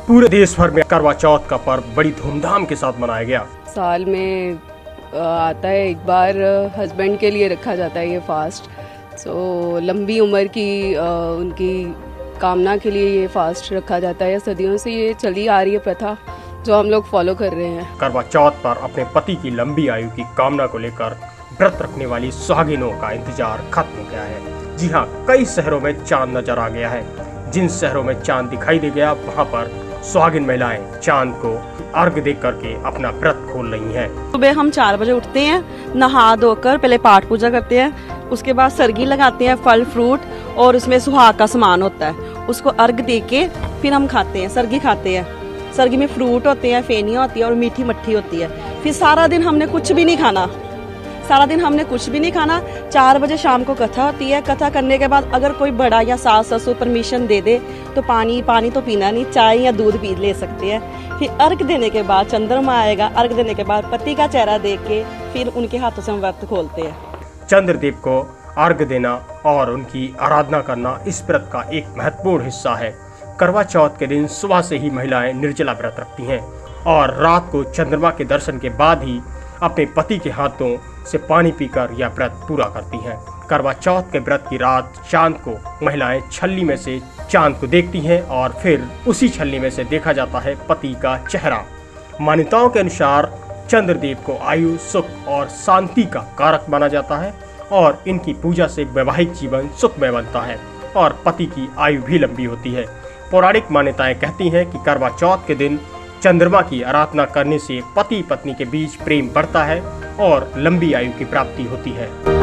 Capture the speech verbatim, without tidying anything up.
पूरे देश भर में करवा चौथ का पर्व बड़ी धूमधाम के साथ मनाया गया। साल में आता है एक बार, हस्बैंड के लिए रखा जाता है ये फास्ट। सो लंबी उम्र की उनकी कामना के लिए ये फास्ट रखा जाता है। सदियों से ये चली आ रही है प्रथा जो हम लोग फॉलो कर रहे हैं। करवा चौथ पर अपने पति की लंबी आयु की कामना को लेकर व्रत रखने वाली सुहागिनों का इंतजार खत्म हो गया है। जी हाँ, कई शहरों में चांद नजर आ गया है। जिन शहरों में चांद दिखाई दे गया वहाँ पर सुहागिन महिलाएं चांद को अर्घ दे करके अपना व्रत खोल रही हैं। सुबह हम चार बजे उठते हैं, नहा धोकर पहले पाठ पूजा करते हैं, उसके बाद सरगी लगाते हैं, फल फ्रूट और उसमें सुहाग का सामान होता है, उसको अर्घ दे के फिर हम खाते हैं, सरगी खाते हैं। सरगी में फ्रूट होते हैं, फेनिया होती है और मीठी मट्ठी होती है। फिर सारा दिन हमने कुछ भी नहीं खाना, सारा दिन हमने कुछ भी नहीं खाना। चार बजे शाम को कथा होती है। कथा करने के बाद अगर कोई बड़ा या सास ससुर परमिशन दे दे तो पानी पानी तो पीना नहीं, चाय या दूध पी ले सकते हैं। फिर अर्घ देने के बाद चंद्रमा आएगा, अर्घ देने के बाद पति का चेहरा देख के फिर उनके हाथों से हम व्रत खोलते हैं। चंद्रदेव को अर्घ देना और उनकी आराधना करना इस व्रत का एक महत्वपूर्ण हिस्सा है। करवा चौथ के दिन सुबह से ही महिलाएं निर्जला व्रत रखती हैं और रात को चंद्रमा के दर्शन के बाद ही अपने पति के हाथों से पानी पीकर यह व्रत पूरा करती हैं। करवा चौथ के व्रत की रात चांद को महिलाएं छल्ली में से चांद को देखती हैं और फिर उसी छल्ली में से देखा जाता है पति का चेहरा। मान्यताओं के अनुसार चंद्रदेव को आयु, सुख और शांति का कारक माना जाता है और इनकी पूजा से वैवाहिक जीवन सुखमय बनता है और पति की आयु भी लंबी होती है। पौराणिक मान्यताएं कहती हैं कि करवा चौथ के दिन चंद्रमा की आराधना करने से पति पत्नी के बीच प्रेम बढ़ता है और लंबी आयु की प्राप्ति होती है।